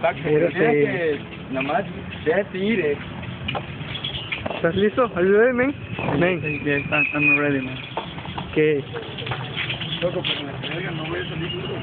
Tienes que nada más déjate ir, ¿Estás listo? Are you ready, man? Man. Yes, I'm ready, man. ¿Qué? Loco, pero en la carga no voy a salir duro.